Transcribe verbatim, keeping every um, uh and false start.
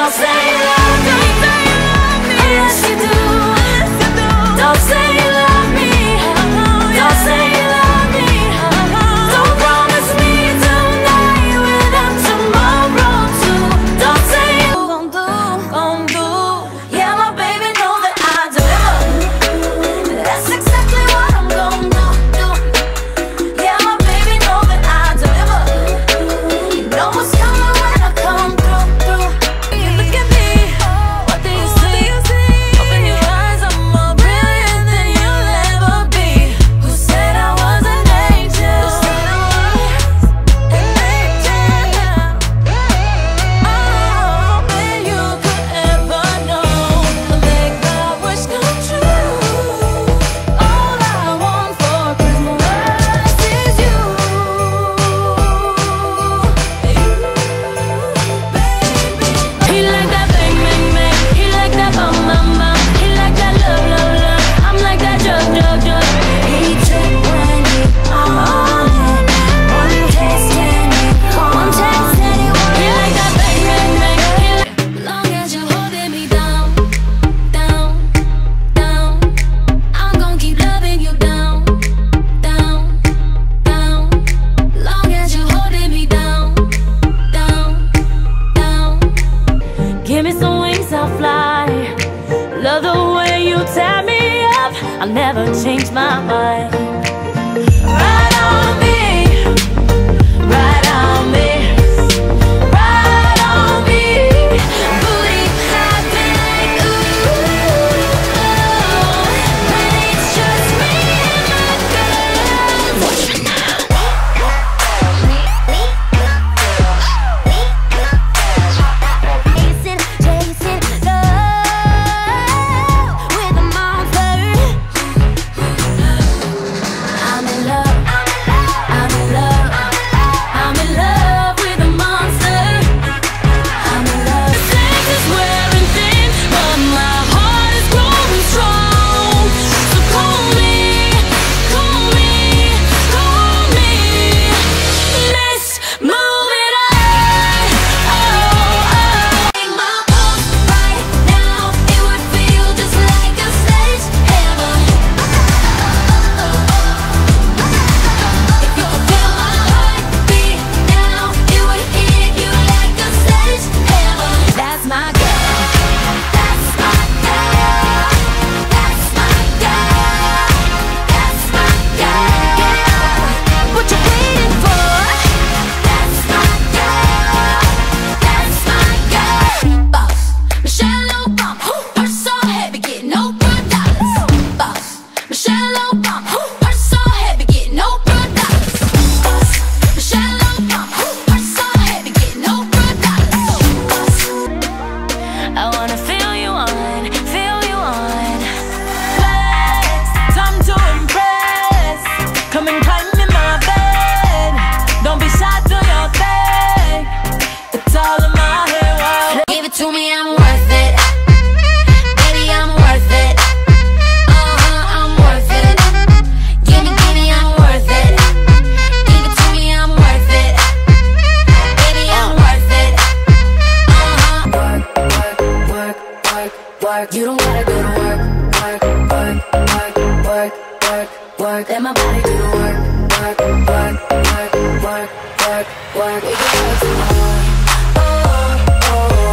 Don't say you love me unless you do. Don't say you love me. Don't say you love me. Don't promise me tonight without tomorrow too. Don't say you gon' do, gon' do. Yeah, my baby know that I deliver. That's exactly what I'm gon' do. Yeah, my baby know that I deliver. You know what's coming when I come through, through. You look at me, what do you see? Open your eyes, I'm more brilliant than you'll ever be. Who said I was an angel? Who said I was an angel? Oh, when you could ever know, make my wish come true. All I want for Christmas is you, baby. He like that bang, bang, bang. He like that bum, bum, bum. He like that love, love, love. I'm like that drug, drug, drug. He check when he on it. One taste and it, one taste and it. He like that bang, bang, bang. He like, long as you're holding me down, down, down. I'm gon' keep loving you down, down, down. Long as you're holding me down, down, down. Give me some wings, I'll fly. Love the way you tear me up. I'll never change my mind. Ride on me, ride on me, ride on me. Booty clapping like ooh, when it's just me and my girl. Watch me now. Chasing, chasing love with a monster. I'm in love, I'm in love, I'm in love with a monster. I'm in love. The sex is wearing thin, but my heart is growing strong. So call me, call me, call me. Let's move it on. Oh, oh. Make my pulse right now. It would feel just like a stage heaven. If you could feel my heartbeat now, it would hit you like a stage heaven. That's my girl. That's my girl. That's my girl. That's my girl. What you waiting for? That's my girl. That's my girl. Boss Michelle Obama, purse so heavy, getting no dollars. Boss Michelle Obama, purse so heavy, getting no dollars. Boss Michelle Obama, purse so heavy, getting no dollars. I wanna feel you on, feel you on. Flex, time to impress. Come and climb in my bed. Don't be shy, do your thing. It's all in my head. Wow. Give it to me, I'm worth it. Baby, I'm worth it. Uh-huh, I'm worth it. Give me, give me, I'm worth it. Give it to me, I'm worth it. Baby, I'm worth it. Uh-huh. Work, work, work, work, work. You don't gotta go to work. Work, work, work, work, work, work. Let my body do the work. Work, work, work, work, work, work. We can work